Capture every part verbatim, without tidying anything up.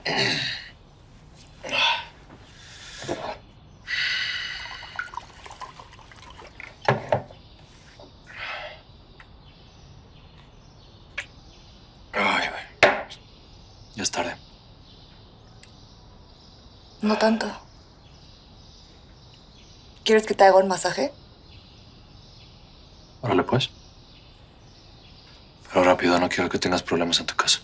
Ay, güey. Ya es tarde. No tanto. ¿Quieres que te haga un masaje? Órale, pues. Pero rápido, no quiero que tengas problemas en tu casa.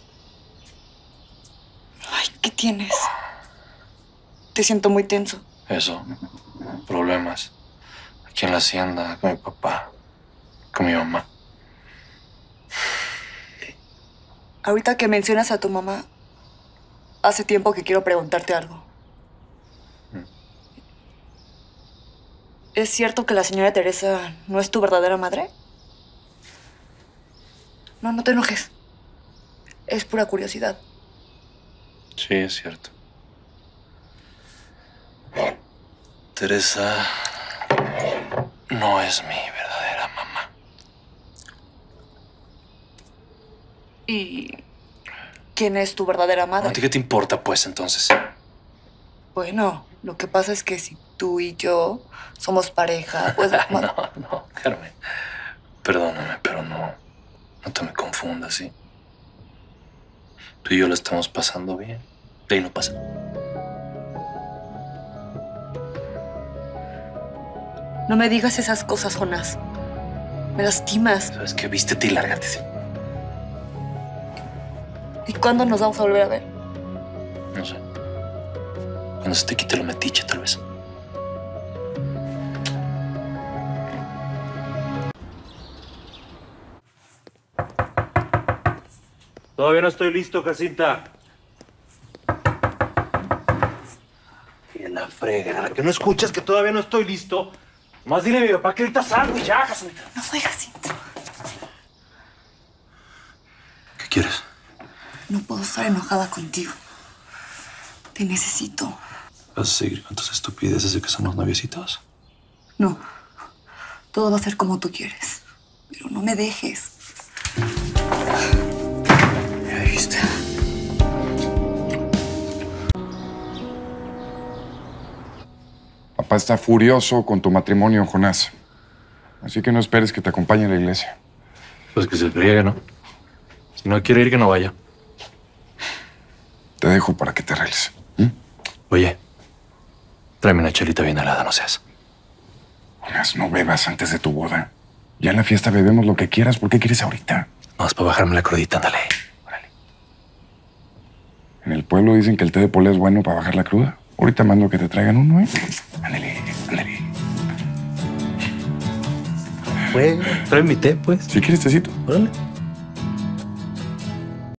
Ay, ¿qué tienes? Te siento muy tenso. Eso. Problemas. Aquí en la hacienda, con mi papá, con mi mamá. Ahorita que mencionas a tu mamá, hace tiempo que quiero preguntarte algo. Mm. ¿Es cierto que la señora Teresa no es tu verdadera madre? No, no te enojes. Es pura curiosidad. Sí, es cierto. Teresa no es mi verdadera mamá. ¿Y quién es tu verdadera madre? ¿A ti qué te importa, pues, entonces? Bueno, lo que pasa es que si tú y yo somos pareja, pues... no, no, Carmen. Perdóname, pero no, no te me confundas, ¿sí? Tú y yo la estamos pasando bien. De ahí no pasa. No me digas esas cosas, Jonás. Me lastimas. ¿Sabes qué? Vístete y lárgate, ¿sí? ¿Y cuándo nos vamos a volver a ver? No sé. Cuando se te quite lo metiche, tal vez. Todavía no estoy listo, Jacinta. Que la frega. ¿Que no escuchas que todavía no estoy listo? Más dile a mi papá que ahorita salgo y ya, Jacinta. No soy Jacinto. ¿Qué quieres? No puedo estar enojada contigo. Te necesito. ¿Vas a seguir con tus estupideces de que somos noviecitos? No. Todo va a ser como tú quieres. Pero no me dejes. Ahí está. Papá está furioso con tu matrimonio, Jonás. Así que no esperes que te acompañe a la iglesia. Pues que se friegue, ¿no? Si no quiere ir, que no vaya. Te dejo para que te arregles. ¿Mm? Oye, tráeme una chelita bien helada, no seas. Jonás, no bebas antes de tu boda. Ya en la fiesta bebemos lo que quieras. ¿Por qué quieres ahorita? No, es para bajarme la crudita, ándale. Órale. En el pueblo dicen que el té de polea es bueno para bajar la cruda. Ahorita mando que te traigan uno, ¿eh? Ándale, ándale. Pues, trae mi té, pues. ¿Sí quieres tecito? Órale.